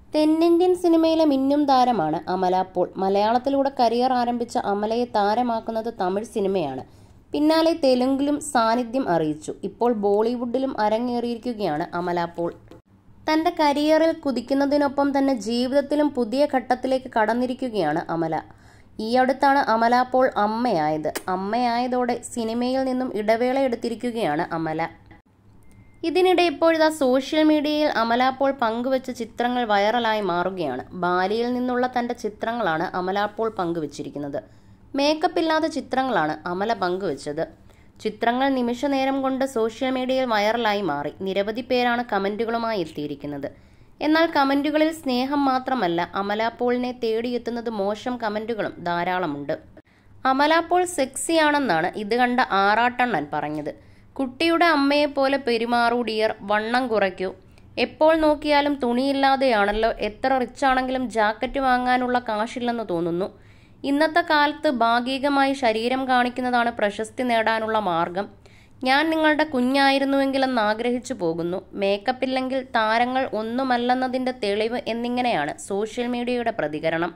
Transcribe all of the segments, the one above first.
തെന്നിന്ത്യൻ സിനിമയിലെ മിന്നും താരമാണ് അമലാപോൾ. മലയാളത്തിലൂടെ കരിയർ ആരംഭിച്ച അമലയെ താരമാക്കുന്നത് തമിഴ് സിനിമയാണ്. പിന്നാലെ തെലുങ്കിലും സാന്നിധ്യം അറിയിച്ചു. ഇപ്പോൾ ബോളിവുഡിലും അരങ്ങേറിയിരിക്കുകയാണ് അമലാപോൾ. തന്റെ കരിയറിൽ കുതിക്കുന്നതിനൊപ്പം തന്നെ ജീവിതത്തിലും പുതിയ ഘട്ടത്തിലേക്ക് കടന്നിരിക്കുകയാണ് അമല. ഈ അടുത്താണ് അമലാപോൾ അമ്മയായതോടെ സിനിമയിൽ നിന്നും ഇടവേള എടുത്തിരിക്കുകയാണ് അമല. ഇതിനിടെ ഇപ്പോഴിതാ സോഷ്യൽ മീഡിയയിൽ അമലാപോൾ പങ്കുവച്ച ചിത്രങ്ങൾ വൈറലായി മാറുകയാണ്. ബാലിയിൽ നിന്നുള്ള തന്റെ ചിത്രങ്ങളാണ് അമലാപോൾ പങ്കുവച്ചിരിക്കുന്നത്. മേക്കപ്പ് ഇല്ലാത്ത ചിത്രങ്ങളാണ് അമല പങ്കുവച്ചത്. ചിത്രങ്ങൾ നിമിഷ നേരം കൊണ്ട് സോഷ്യൽ മീഡിയയിൽ വൈറലായി മാറി. നിരവധി പേരാണ് കമന്റുകളുമായി എത്തിയിരിക്കുന്നത്. എന്നാൽ കമന്റുകളിൽ സ്നേഹം മാത്രമല്ല, അമലാപോളിനെ തേടിയെത്തുന്നത് മോശം കമന്റുകളും ധാരാളമുണ്ട്. അമലാപോൾ സെക്സിയാണെന്നാണ് ഇത് കണ്ട ആറാട്ടണ്ണൻ പറഞ്ഞത്. കുട്ടിയുടെ അമ്മയെപ്പോലെ പെരുമാറൂ ഡിയർ, വണ്ണം കുറയ്ക്കൂ. എപ്പോൾ നോക്കിയാലും തുണിയില്ലാതെയാണല്ലോ. എത്ര റിച്ചാണെങ്കിലും ജാക്കറ്റ് വാങ്ങാനുള്ള കാശില്ലെന്ന് തോന്നുന്നു. ഇന്നത്തെ കാലത്ത് ഭാഗികമായി ശരീരം കാണിക്കുന്നതാണ് പ്രശസ്തി നേടാനുള്ള മാർഗം. ഞാൻ നിങ്ങളുടെ കുഞ്ഞായിരുന്നുവെങ്കിലെന്ന് ആഗ്രഹിച്ചു പോകുന്നു. മേക്കപ്പ് ഇല്ലെങ്കിൽ താരങ്ങൾ ഒന്നുമല്ലെന്നതിൻ്റെ തെളിവ് എന്നിങ്ങനെയാണ് സോഷ്യൽ മീഡിയയുടെ പ്രതികരണം.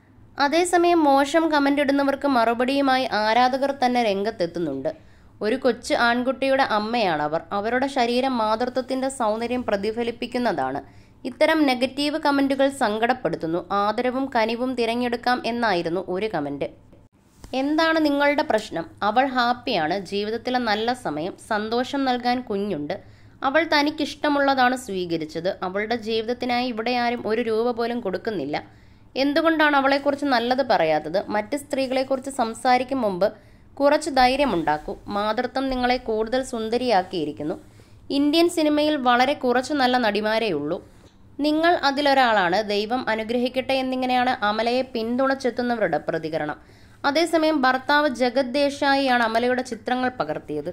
അതേസമയം മോശം കമന്റ് ഇടുന്നവർക്ക് മറുപടിയുമായി ആരാധകർ തന്നെ രംഗത്തെത്തുന്നുണ്ട്. ഒരു കൊച്ചു ആൺകുട്ടിയുടെ അമ്മയാണവർ. അവരുടെ ശരീരം മാതൃത്വത്തിന്റെ സൗന്ദര്യം പ്രതിഫലിപ്പിക്കുന്നതാണ്. ഇത്തരം നെഗറ്റീവ് കമന്റുകൾ സങ്കടപ്പെടുത്തുന്നു. ആദരവും കനിവും തിരഞ്ഞെടുക്കാം എന്നായിരുന്നു ഒരു കമന്റ്. എന്താണ് നിങ്ങളുടെ പ്രശ്നം? അവൾ ഹാപ്പിയാണ്. ജീവിതത്തിലെ നല്ല സമയം, സന്തോഷം നൽകാൻ കുഞ്ഞുണ്ട്. അവൾ തനിക്കിഷ്ടമുള്ളതാണ് സ്വീകരിച്ചത്. അവളുടെ ജീവിതത്തിനായി ഇവിടെ ആരും ഒരു രൂപ പോലും കൊടുക്കുന്നില്ല. എന്തുകൊണ്ടാണ് അവളെക്കുറിച്ച് നല്ലത് പറയാത്തത്? മറ്റ് സ്ത്രീകളെക്കുറിച്ച് സംസാരിക്കും മുമ്പ് കുറച്ച് ധൈര്യമുണ്ടാക്കൂ. മാതൃത്വം നിങ്ങളെ കൂടുതൽ സുന്ദരിയാക്കിയിരിക്കുന്നു. ഇന്ത്യൻ സിനിമയിൽ വളരെ കുറച്ചു നല്ല നടിമാരേ ഉള്ളൂ. നിങ്ങൾ അതിലൊരാളാണ്. ദൈവം അനുഗ്രഹിക്കട്ടെ എന്നിങ്ങനെയാണ് അമലയെ പിന്തുണച്ചെത്തുന്നവരുടെ പ്രതികരണം. അതേസമയം ഭർത്താവ് ജഗത് ദേശായിയാണ് അമലയുടെ ചിത്രങ്ങൾ പകർത്തിയത്.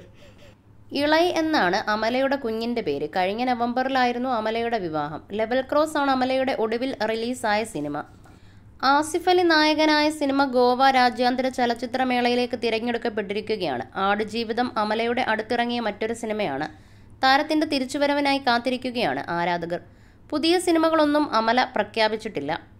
ഇളയ് എന്നാണ് അമലയുടെ കുഞ്ഞിന്റെ പേര്. കഴിഞ്ഞ നവംബറിലായിരുന്നു അമലയുടെ വിവാഹം. ലെവൽ ക്രോസ് ആണ് അമലയുടെ ഒടുവിൽ റിലീസായ സിനിമ. ആസിഫ് അലി നായകനായ സിനിമ ഗോവ രാജ്യാന്തര ചലച്ചിത്രമേളയിലേക്ക് തിരഞ്ഞെടുക്കപ്പെട്ടിരിക്കുകയാണ്. ആടുജീവിതം അമലയുടെ അടുത്തിറങ്ങിയ മറ്റൊരു സിനിമയാണ്. താരത്തിന്റെ തിരിച്ചുവരവിനായി കാത്തിരിക്കുകയാണ് ആരാധകർ. പുതിയ സിനിമകളൊന്നും അമല പ്രഖ്യാപിച്ചിട്ടില്ല.